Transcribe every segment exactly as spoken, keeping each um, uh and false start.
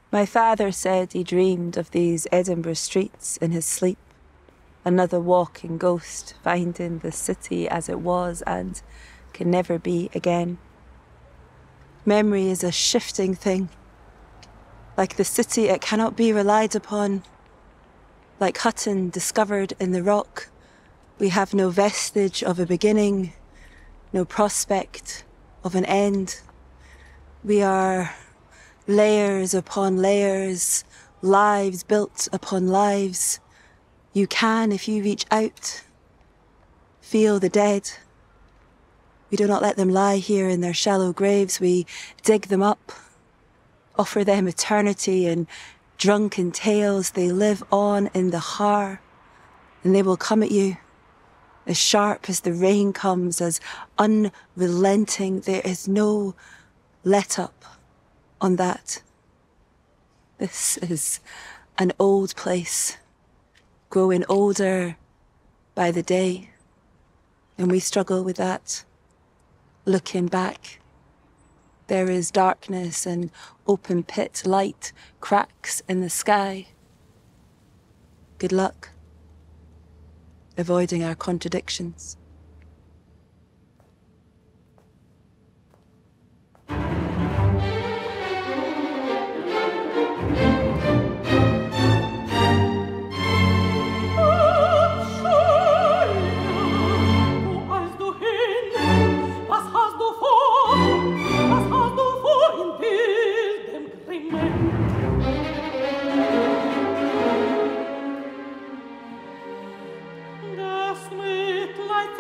My father said he dreamed of these Edinburgh streets in his sleep, another walking ghost, finding the city as it was and can never be again. Memory is a shifting thing. Like the city, it cannot be relied upon. Like Hutton discovered in the rock, we have no vestige of a beginning, no prospect of an end. We are layers upon layers, lives built upon lives. You can, if you reach out, feel the dead. We do not let them lie here in their shallow graves. We dig them up, offer them eternity and drunken tales. They live on in the har, and they will come at you as sharp as the rain comes, as unrelenting. There is no let up on that. This is an old place, growing older by the day, and we struggle with that. Looking back, there is darkness and open pit, light, cracks in the sky. Good luck avoiding our contradictions. Das Mitleid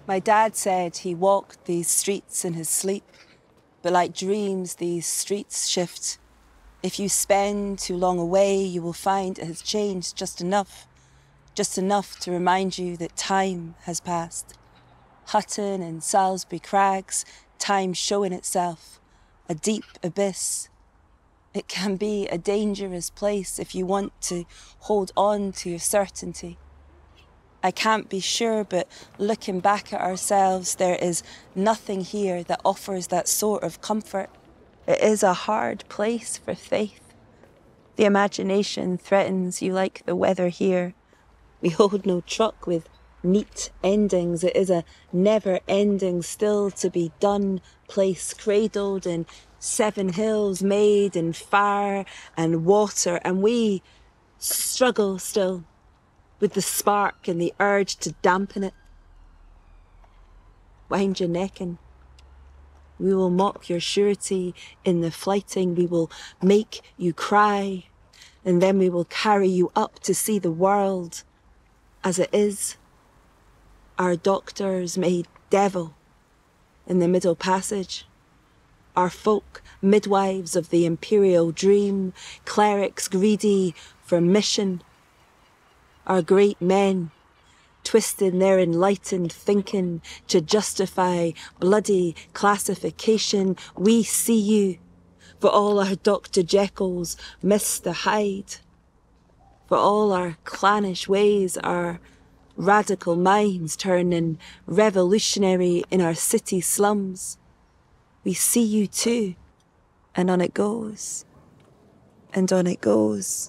My dad said he walked these streets in his sleep, but like dreams, these streets shift. If you spend too long away, you will find it has changed just enough, just enough to remind you that time has passed. Hutton and Salisbury Crags, time showing itself, a deep abyss. It can be a dangerous place if you want to hold on to your certainty. I can't be sure, but looking back at ourselves, there is nothing here that offers that sort of comfort. It is a hard place for faith. The imagination threatens you like the weather here. We hold no truck with neat endings. It is a never-ending, still-to-be-done place, cradled in seven hills, made in fire and water, and we struggle still with the spark and the urge to dampen it. Wind your neck in. We will mock your surety in the flighting. We will make you cry, and then we will carry you up to see the world as it is. Our doctors made devil in the middle passage. Our folk, midwives of the imperial dream, clerics greedy for mission. Our great men, twisting their enlightened thinking to justify bloody classification. We see you, for all our Doctor Jekylls miss the Hyde. For all our clannish ways, our radical minds turning revolutionary in our city slums. We see you too, and on it goes, and on it goes.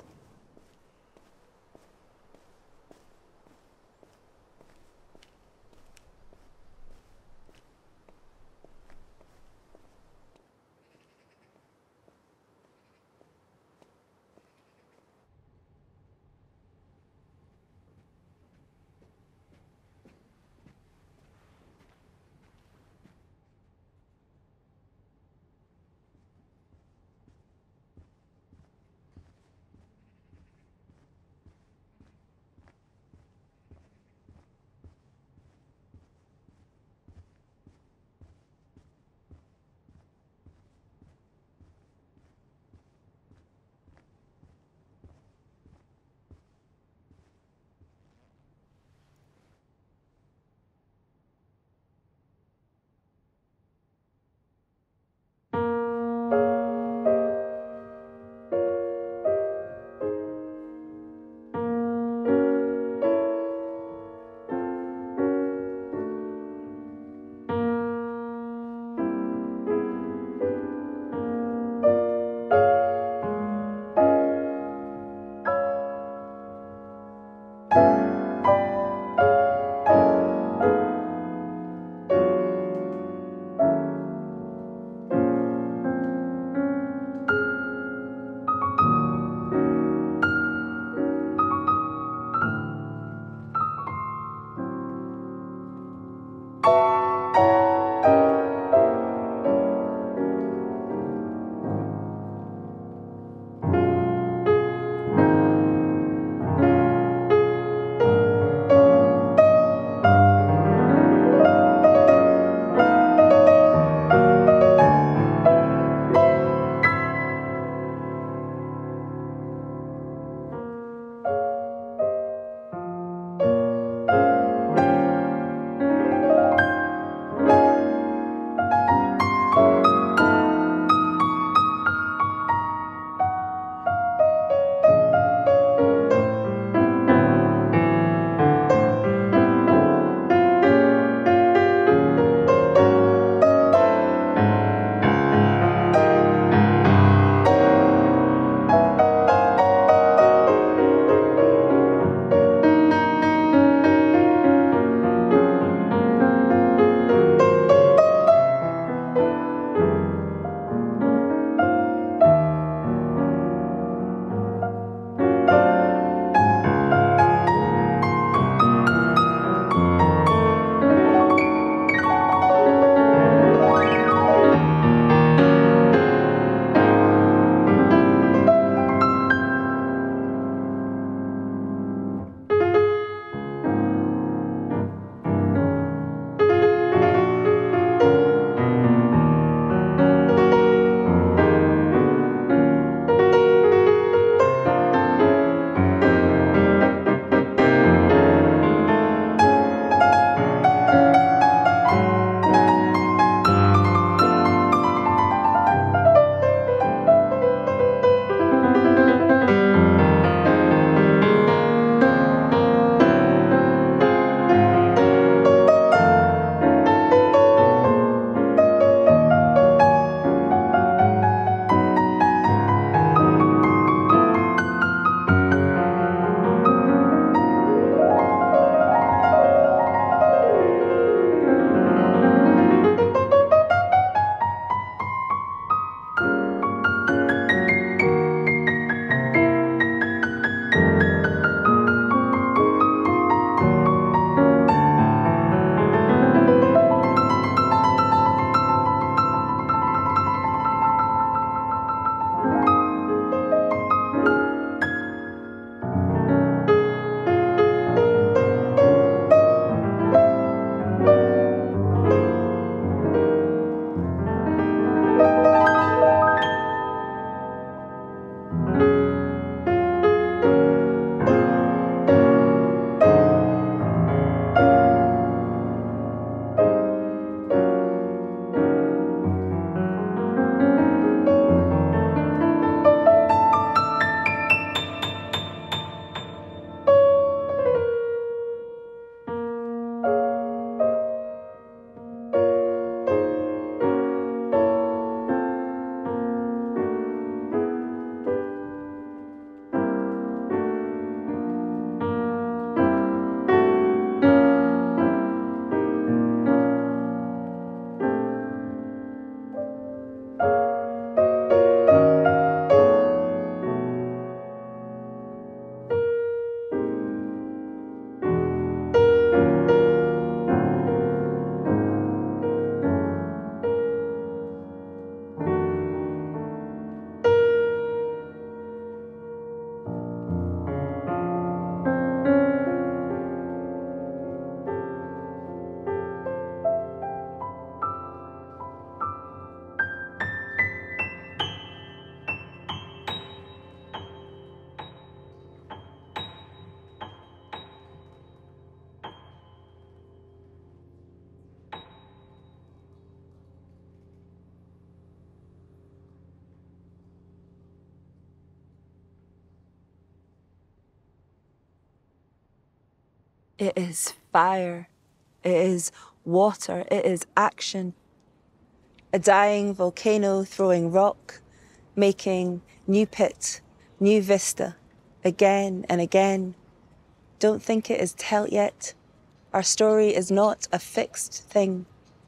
It is fire. It is water. It is action. A dying volcano throwing rock, making new pit, new vista, again and again. Don't think it is tell yet. Our story is not a fixed thing.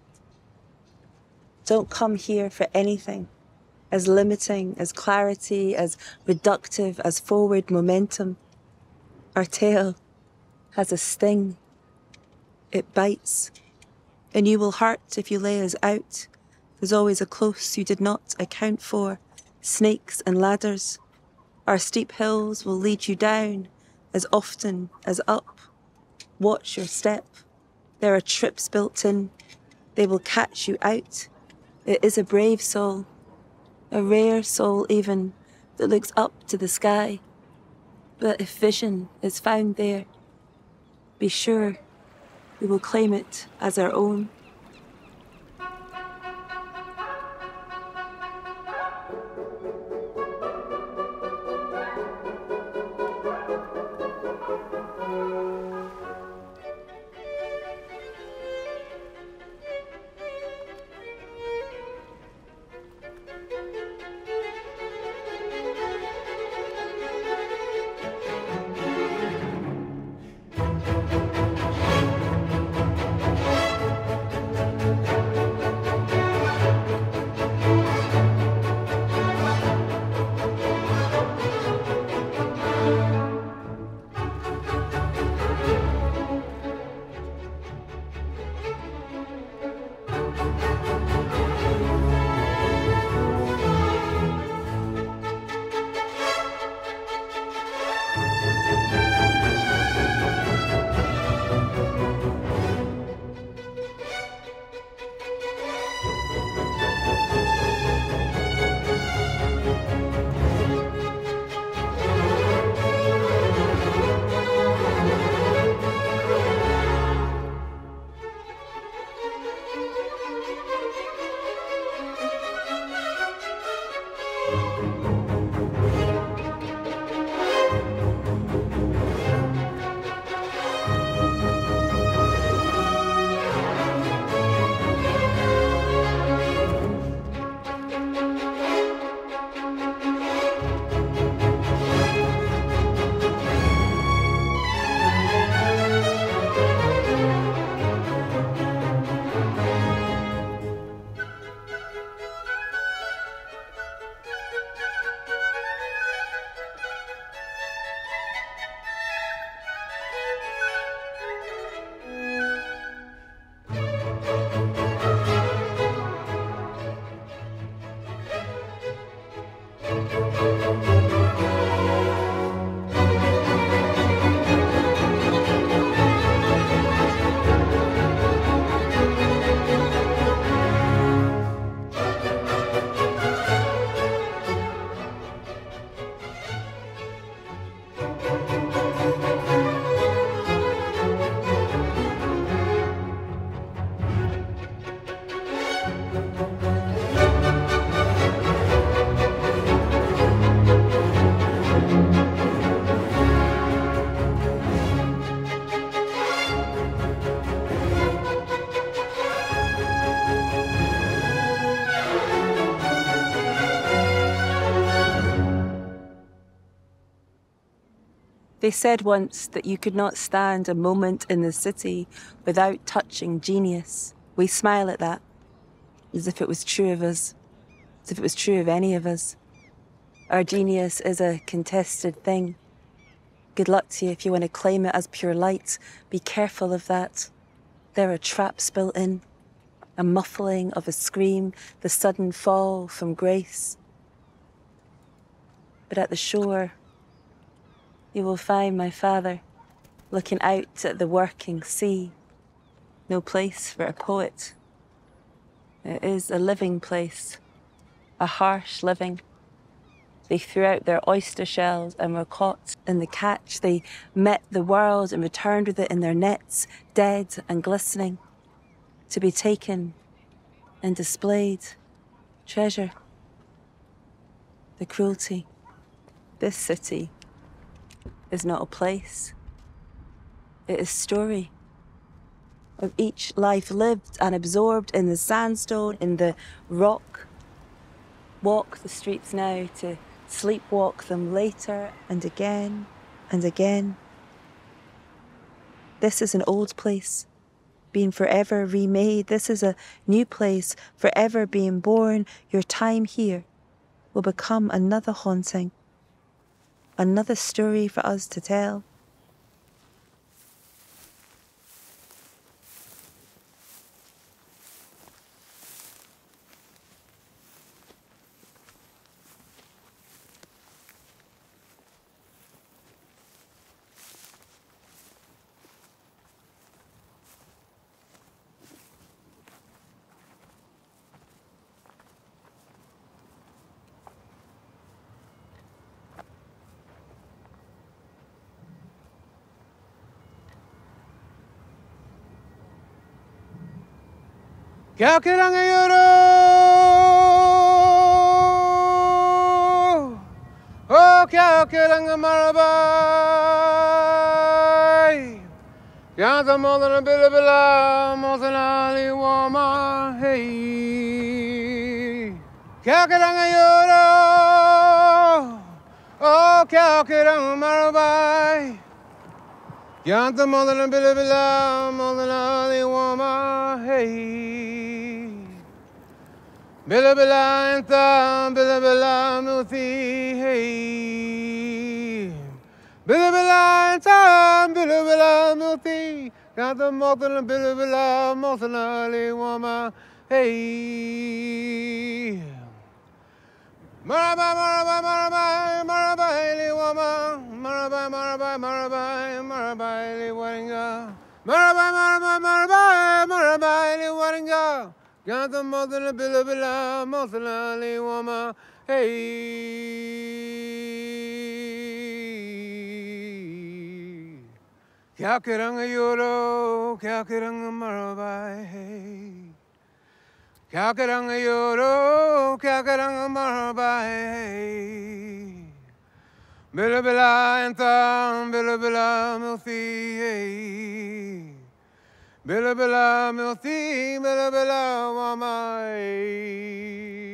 Don't come here for anything as limiting, as clarity, as reductive, as forward momentum. Our tale has a sting. It bites. And you will hurt if you lay us out. There's always a close you did not account for. Snakes and ladders. Our steep hills will lead you down as often as up. Watch your step. There are trips built in. They will catch you out. It is a brave soul, a rare soul even, that looks up to the sky. But if vision is found there, be sure we will claim it as our own. They said once that you could not stand a moment in the city without touching genius. We smile at that, as if it was true of us, as if it was true of any of us. Our genius is a contested thing. Good luck to you if you want to claim it as pure light. Be careful of that. There are traps built in, a muffling of a scream, the sudden fall from grace. But at the shore, you will find my father looking out at the working sea. No place for a poet. It is a living place, a harsh living. They threw out their oyster shells and were caught in the catch. They met the world and returned with it in their nets, dead and glistening, to be taken and displayed. Treasure. The cruelty. This city is not a place. It is story of each life lived and absorbed in the sandstone, in the rock. Walk the streets now to sleepwalk them later and again and again. This is an old place, being forever remade. This is a new place, forever being born. Your time here will become another haunting, another story for us to tell. Kya kiranga yoro, oh kya kiranga marabai, yanta modana bila bila mosanali wama hey. Kya kiranga yoro, oh kya kiranga marabai, yanta modana bila bila mosanali wama hey. Bila bila enta, bila bila muti hey. Bila bila enta, bila bila muti. Kanta motana bila bila motana le wama hey. Maraba maraba maraba maraba le wama maraba maraba maraba maraba le waringa maraba maraba maraba maraba le waringa. Kanta motana bila bila motana le wama hey. Kya kiranga yoro, kya kiranga marabai hey. Kya kiranga yoro, kya kiranga marabai hey. Bila bila enta, bila bila muti hey. Bila bila milti, bila bila wamai.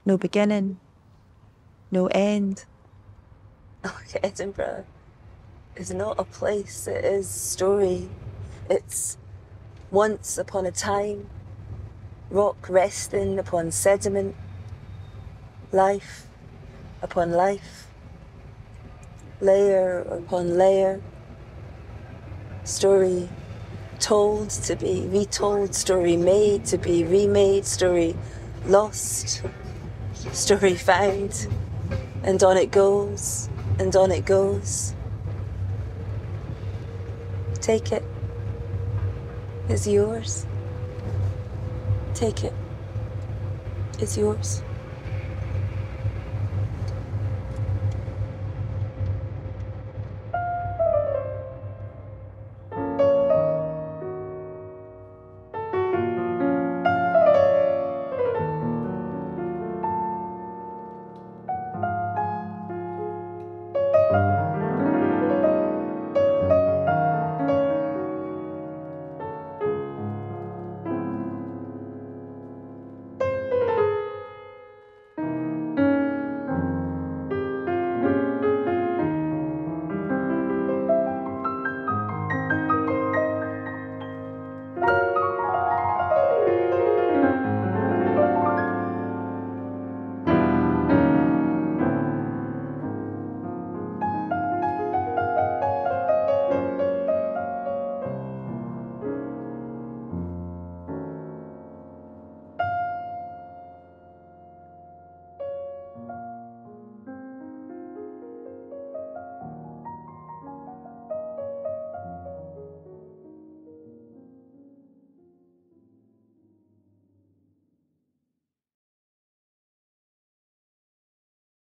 no beginning, no end. Edinburgh is not a place, it is story. It's once upon a time, rock resting upon sediment, life upon life, layer upon layer, story told to be retold, story made to be remade, story lost, story found, and on it goes, and on it goes. Take it. It's yours. Take it. It's yours.